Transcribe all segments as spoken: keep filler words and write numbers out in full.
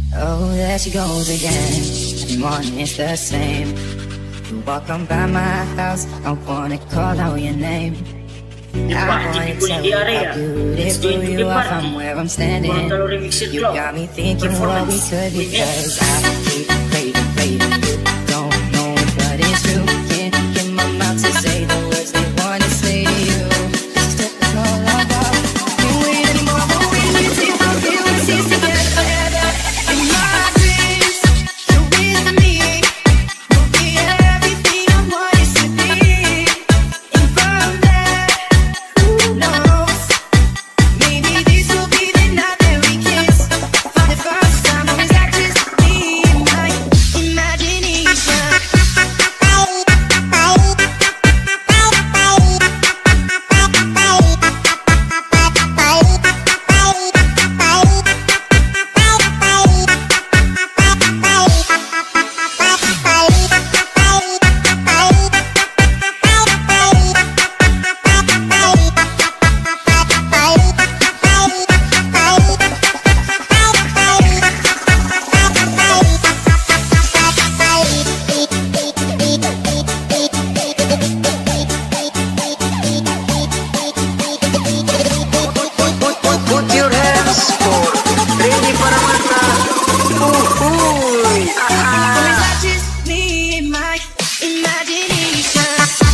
Oh, there she goes again. Every morning it's the same. You walk on by my house, I wanna call out your name. I wanna tell you how beautiful you are from where I'm standing. You got me thinking what we could be, cause I keep craving, craving. You don't know but it's true. Can't get my mouth to say the words they wanna say to you. This step is no longer. Can't wait anymore, but when you see how we will cease together forever. In my dreams, you're with me. You'll be everything I want it to be. And from there, who knows? Maybe this will be the night that we kiss for the first time. Or is that just me and my imagination? Put your hands for ready para mata. Uhuy, Or is aha. that just me and my imagination?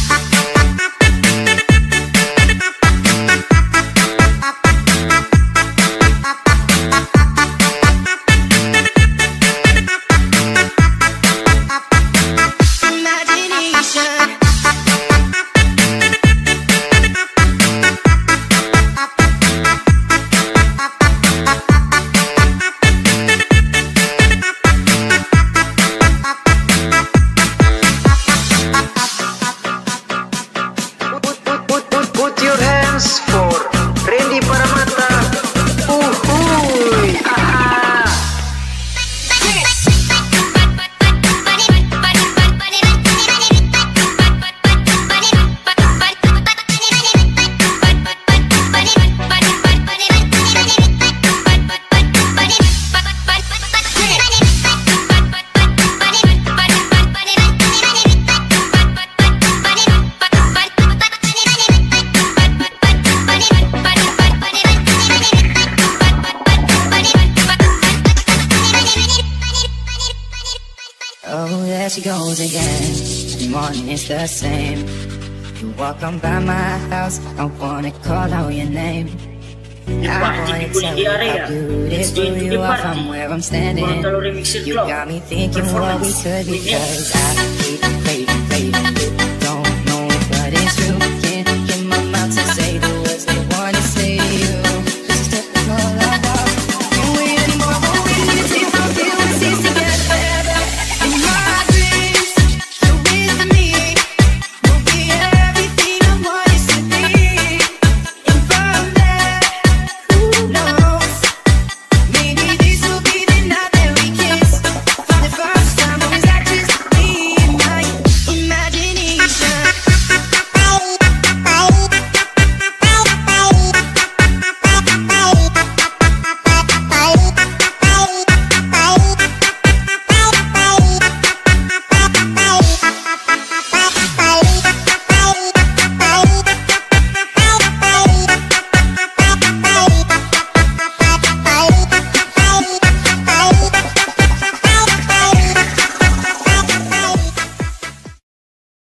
Imagination. Put, put, put, put, put your hands for ready para mata. Uhuy, aha. Oh, there she goes again. Every morning it's the same. You walk on by my house, I wanna call out your name. I wanna tell you how beautiful you are from where I'm standing. You got me thinking what we could be, cause I keep craving, craving.